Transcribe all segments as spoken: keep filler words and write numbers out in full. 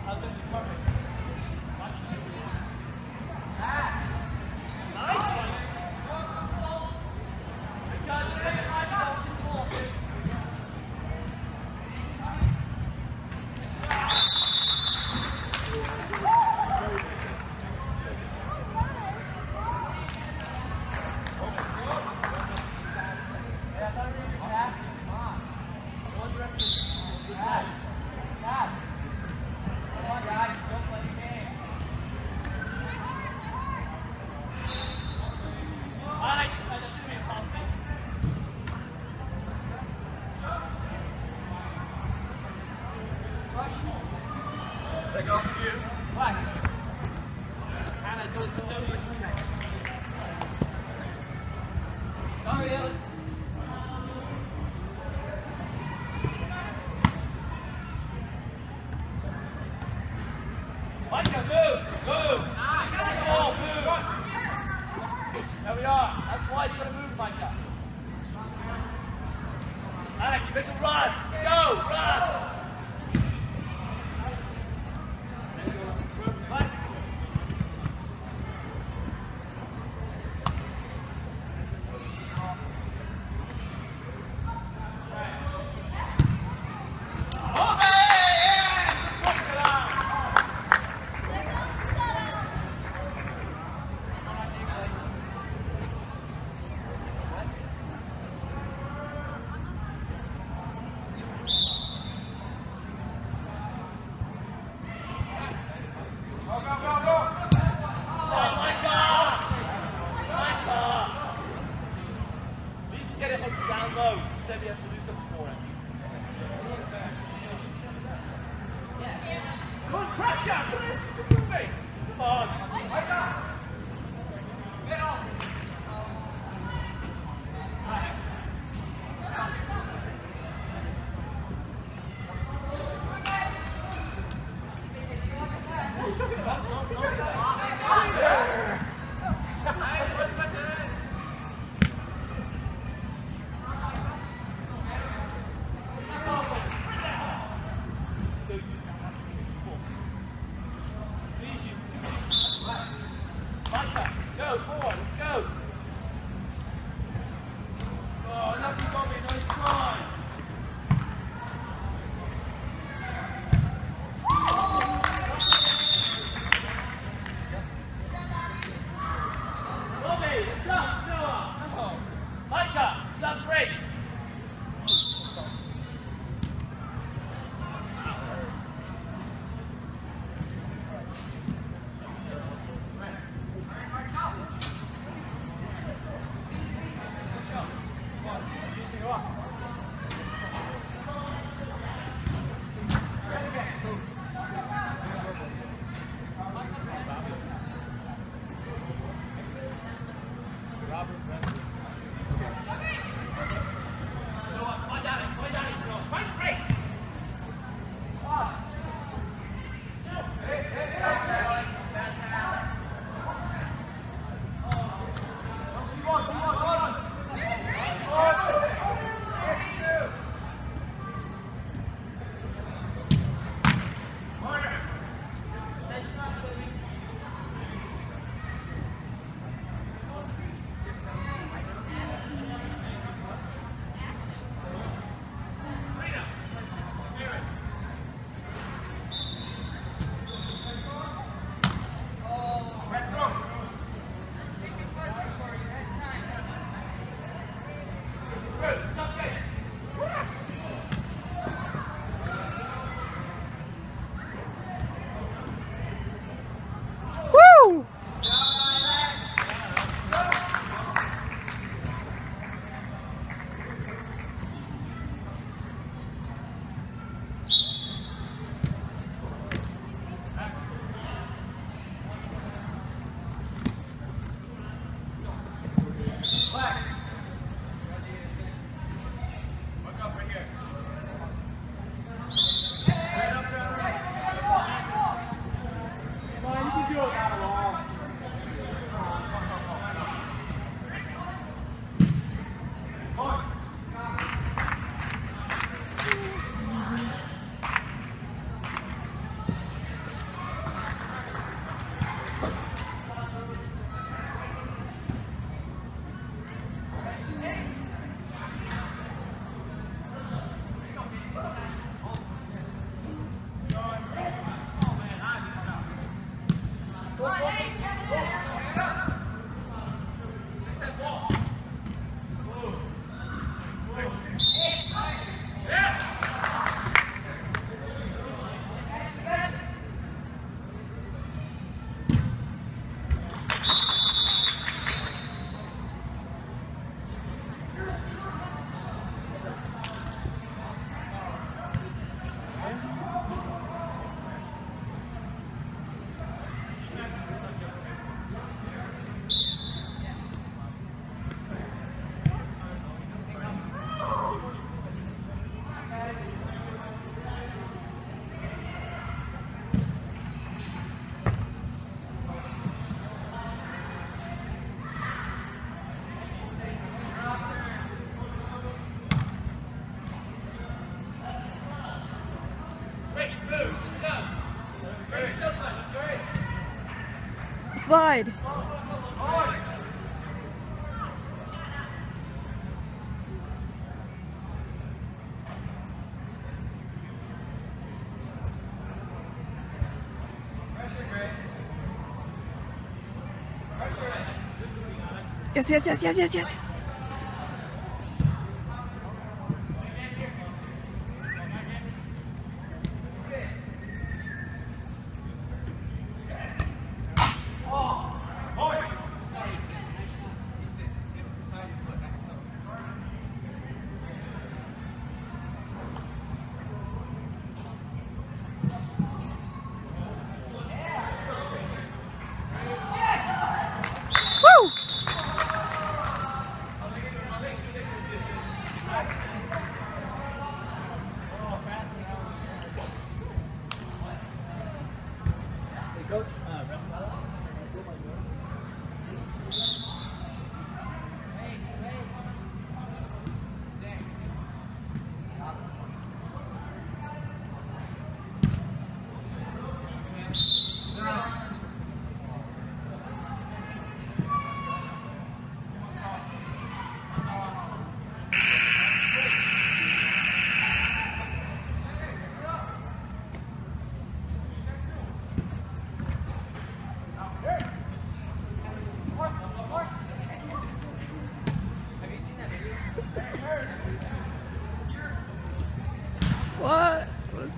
Take off you. What? Hannah, go slowly as you can. Sorry, Alex. Micah, move! Move! Ah, oh, move! There we are. That's why you gotta move, Micah. Alex, make a run! Go! Run! Down low. She said he has to do something for him. Come on, pressure! Come on, this is moving! Come on! Get on! Go, forward, let's go. Slide. Yes, yes, yes, yes, yes, yes. What?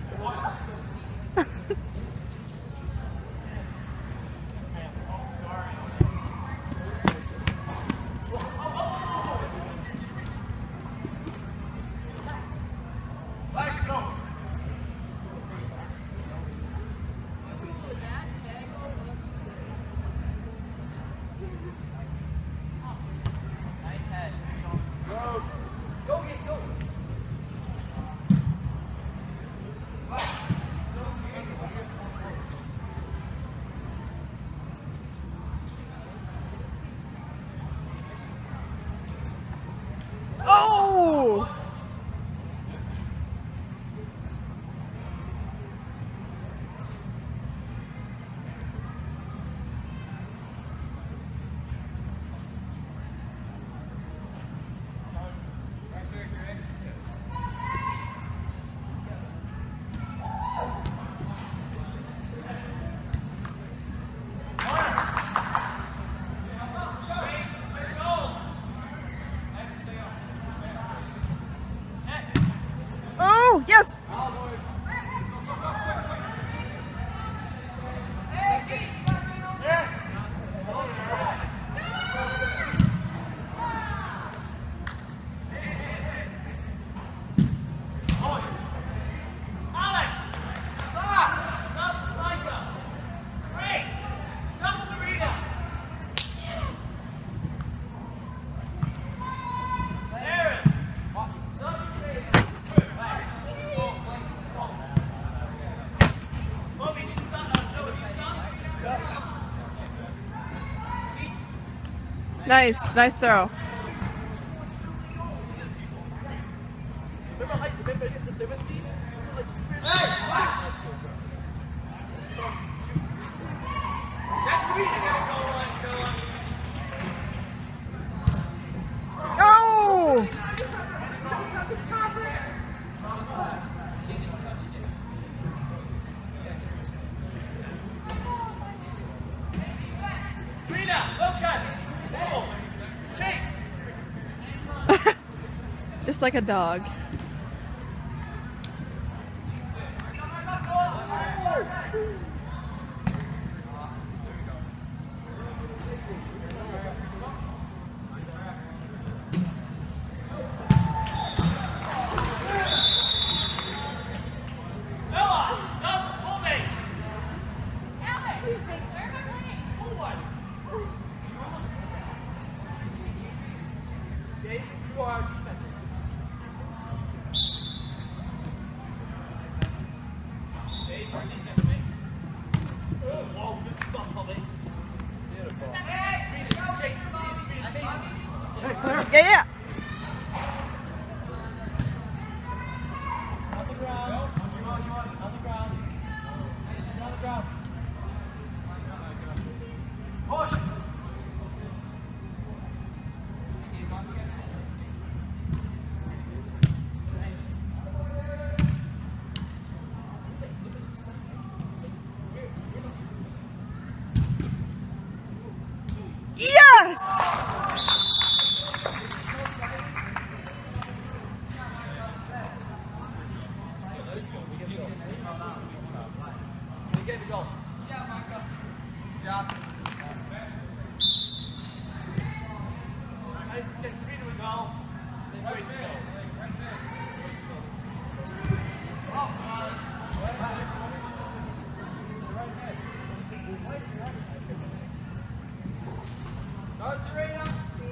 Oh! Oh, yes! Nice, nice throw. Oh! just like a dog. Yeah, yeah. On the ground. On the ground. On the ground. Push. Yes! Get the goal. Good job, Michael. Good job. Get speed to the goal. Then race the goal. Go, Serena.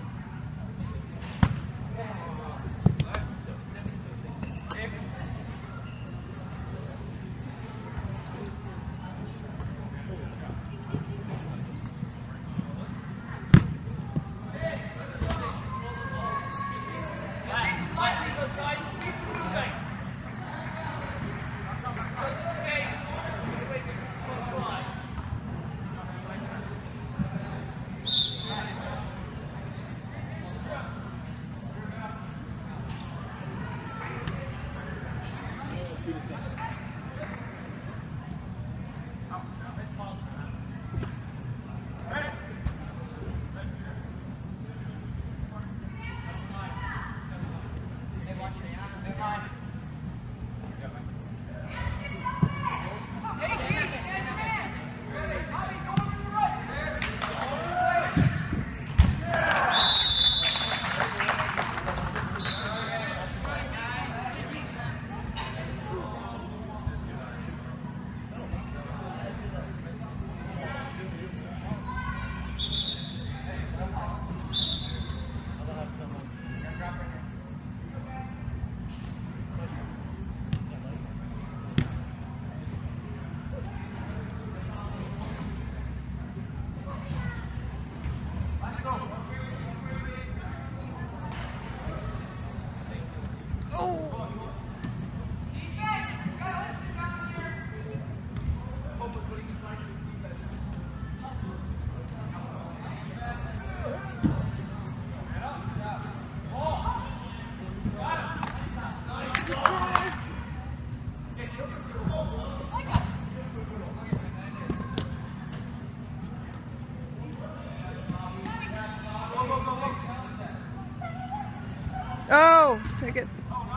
Oh, take it.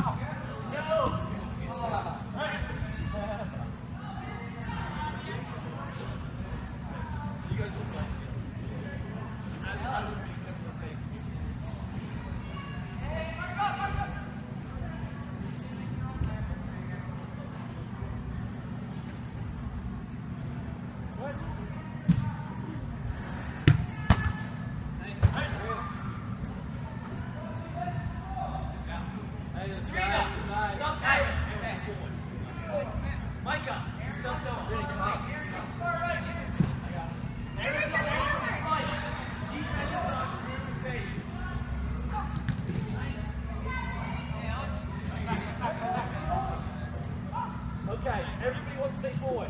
Okay, everybody wants to stay forward.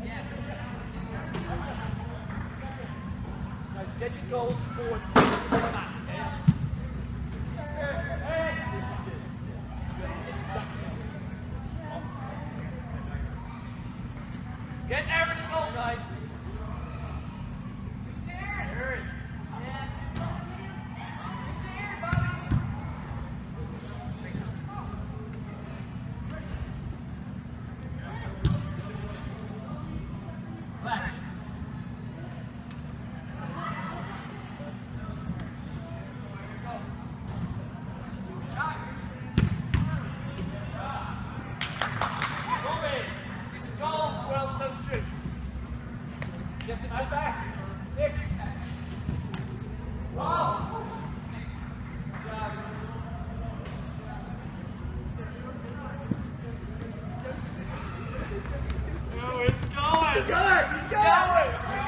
Guys, get your goals forward. Get Aaron the goal, guys. Aaron. Get some eyes back. Nick. Wow. Good job. Oh, it's going. He's going. He's going.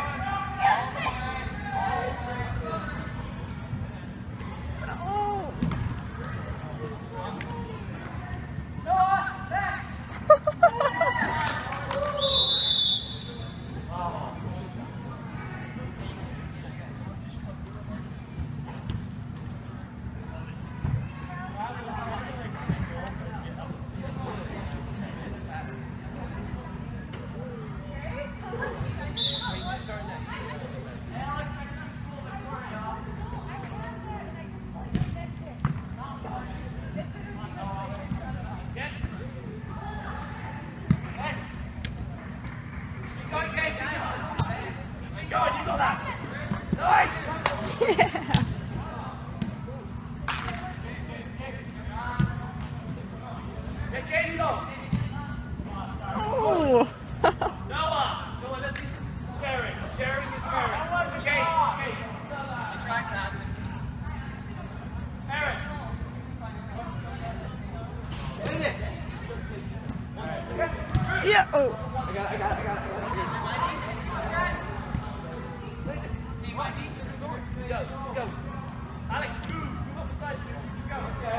Oh! Noah! Noah, let's see some sharing. Sharing is sharing. That was a game. Okay. Try passing. Aaron. Yeah. Oh. I got it, I got it, I got it. I got it. Hey, Mike, go. Go, go. Alex, move. Move up beside you. Go. Okay.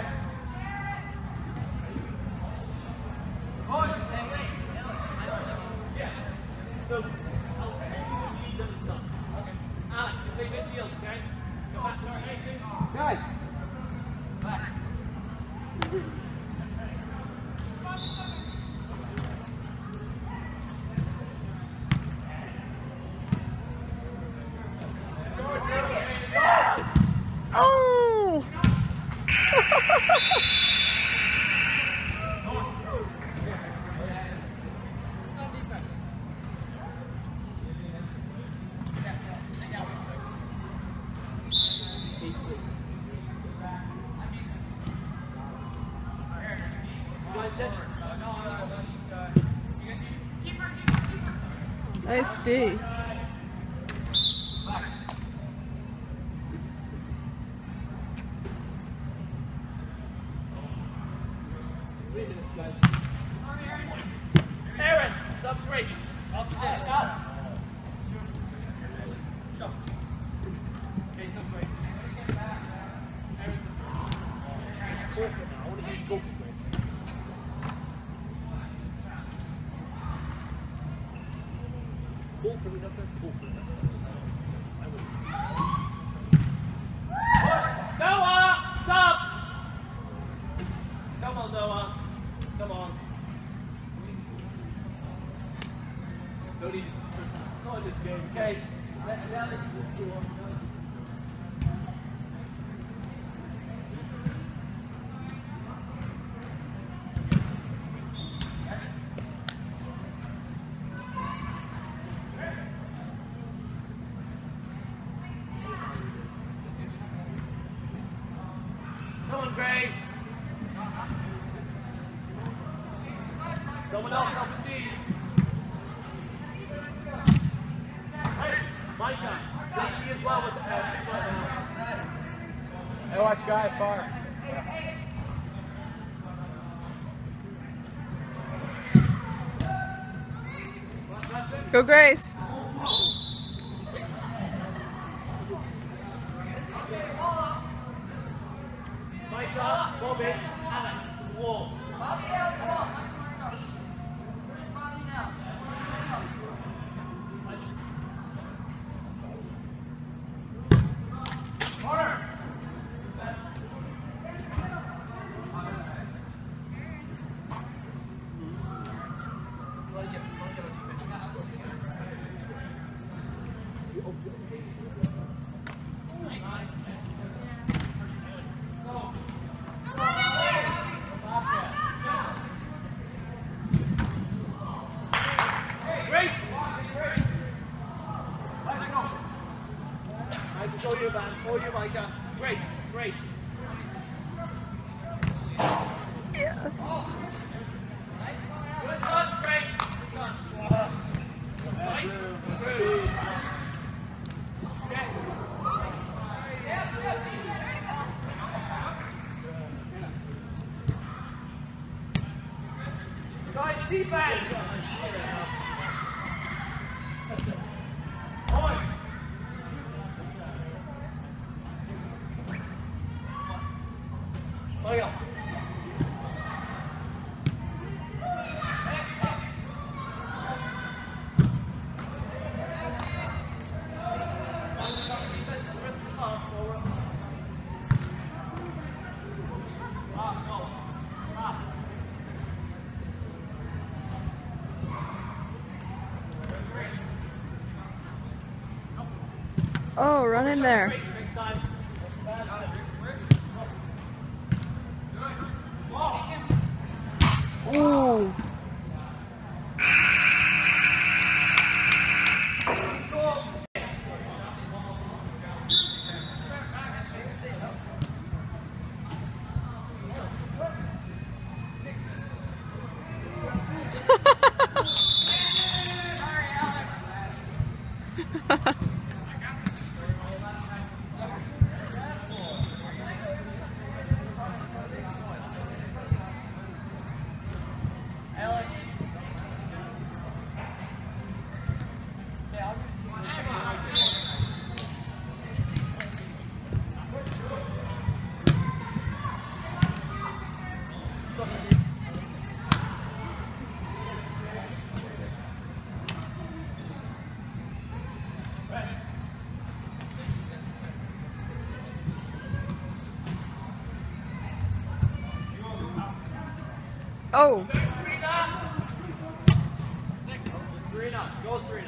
Oh, hey, wait. Yeah. So, I'll you lead them and stuff. Okay. Alex, you play midfield, okay? Go back to our eighteen. Guys. Back. Oh! Nice D. Aaron, sub brace. Off the desk. Out. Shove. Okay, sub brace. Aaron, sub brace. It's cool for now. I want to get goal brace. Cool for me up there. Cool for me. I would. Noah, sub. Come on, Noah. Come on. Don't need to not in this game, okay? Now that you can go on. Come on, Grace. Someone else help with D. Hey, Micah. D as well with the uh, as well now. Hey, watch guys far. Go Grace. Micah, Bobby, Alex, wall. Show you, man. Show you, Micah. Grace, Grace. Yes. Good touch, Grace. Good touch. Nice. Good. Oh, run in there. Ooh. Oh. Serena, go Serena.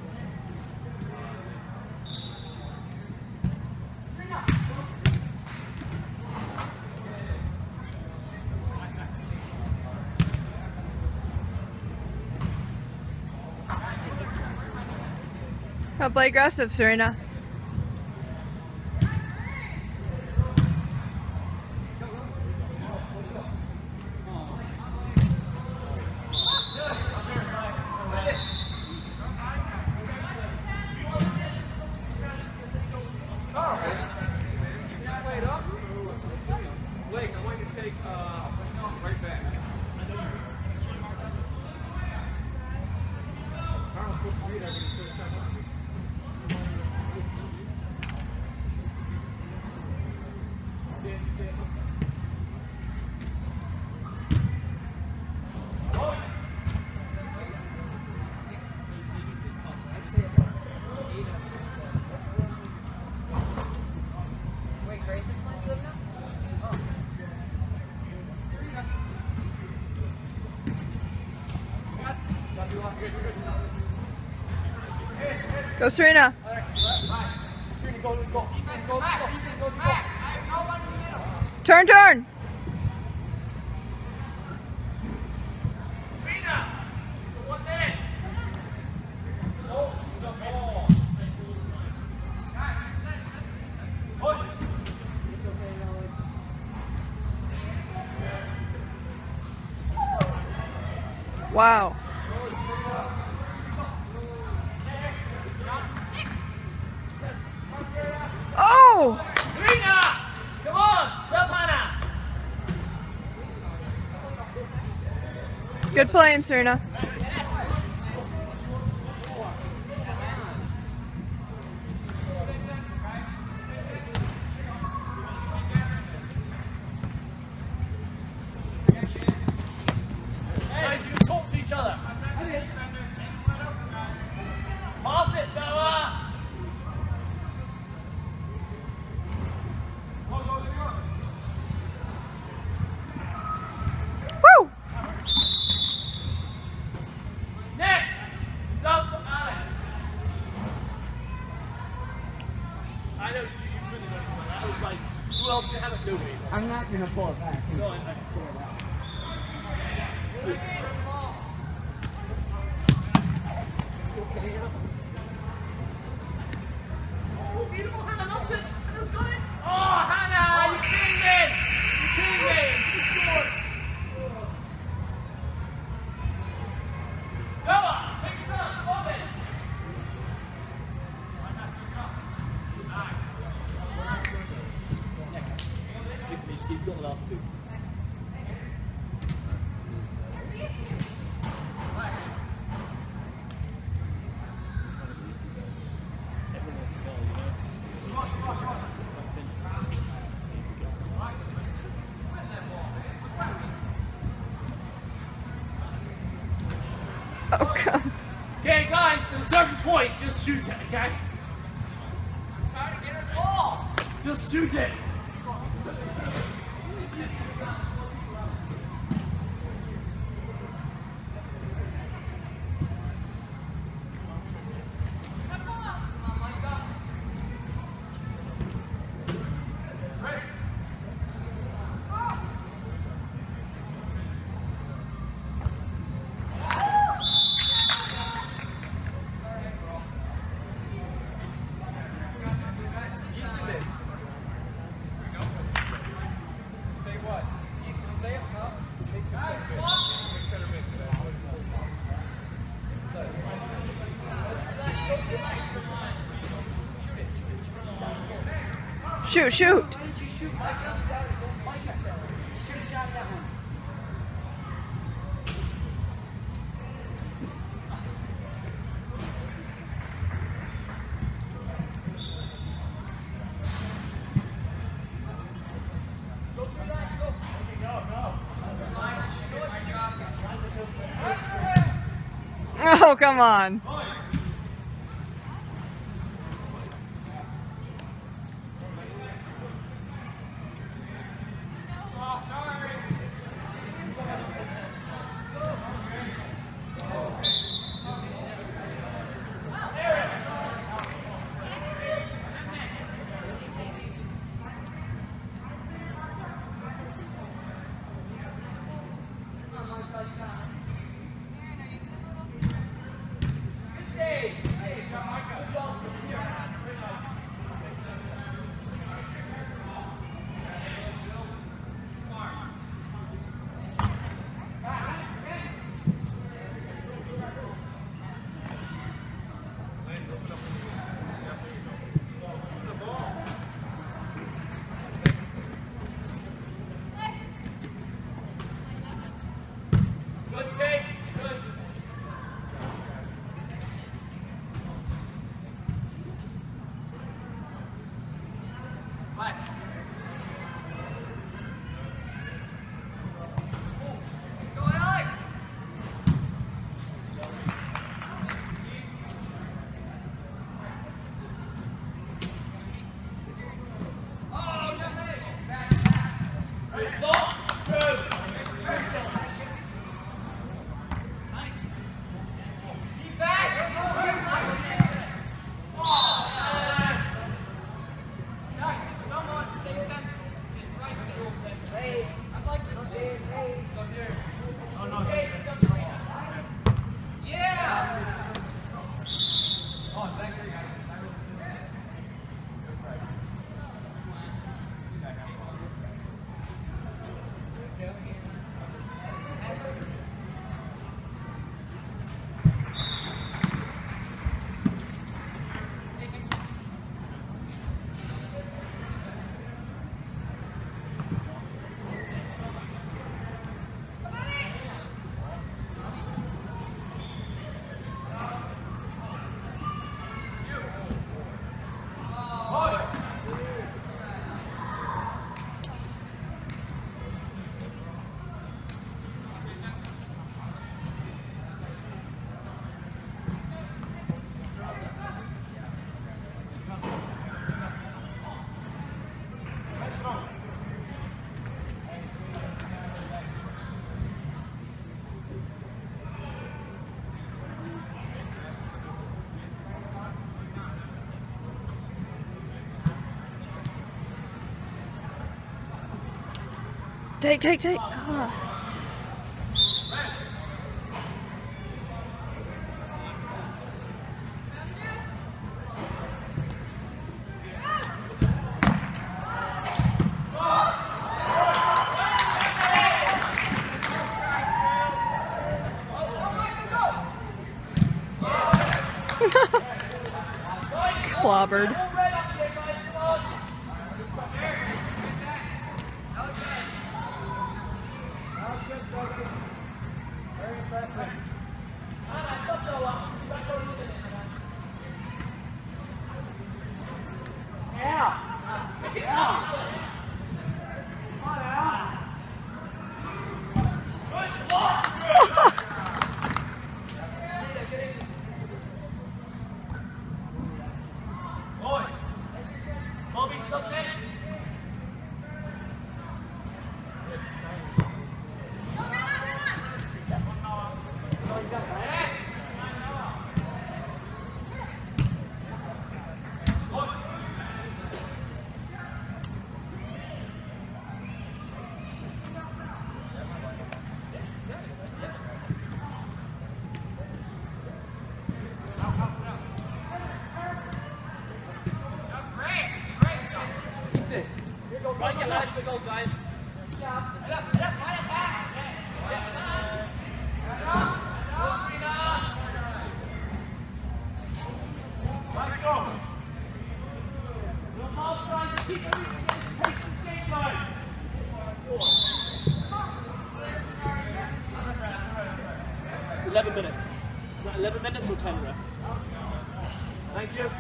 Now play aggressive, Serena. Blake, I want you to take uh, right back. Carl's supposed to be there when you put it back on. Go, Serena. Turn, turn. Wow. Oh! Serena! Come on! Savannah! Good playing, Serena. Guys, you can talk to each other. Pass it, Noah! Woo! Nick! Sub for Alex. I know you, you couldn't have done that. I was like, who else can have it? Nobody. I'm not going to pull it back. Go on, I can sort it out. Oh, beautiful, Hannah loves it. Hannah's got it. Oh, Hannah, you cleaned in. You cleaned in. She scored. Noah, big stuff. Love it. You've got the last two. certain point, just shoot it, okay? Try to get her ball. Just shoot it. Shoot, shoot. Oh, come on. Take, take, take. Ah. Clobbered. Very impressive. Yeah. Yeah. Come on out. points of goal, guys. Head up, head up, right attack. Yes. Yes. Head up. Eleven minutes. Is that eleven minutes or ten, ref? Thank you.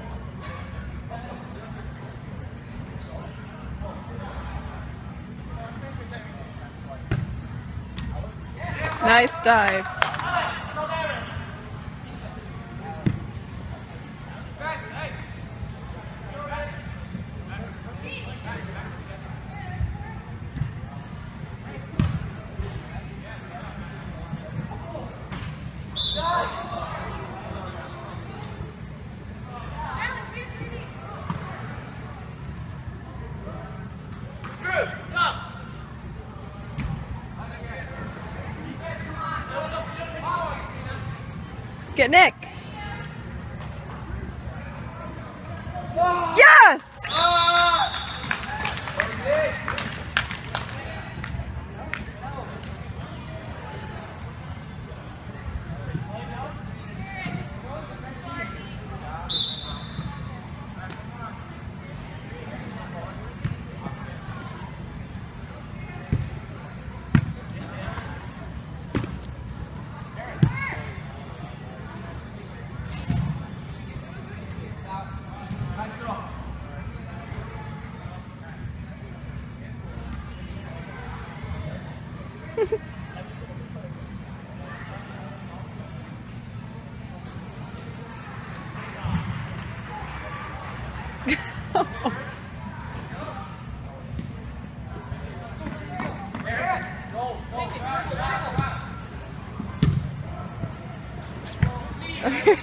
Nice dive. Get Nick. Yes! Okay,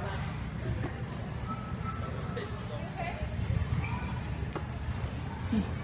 fine.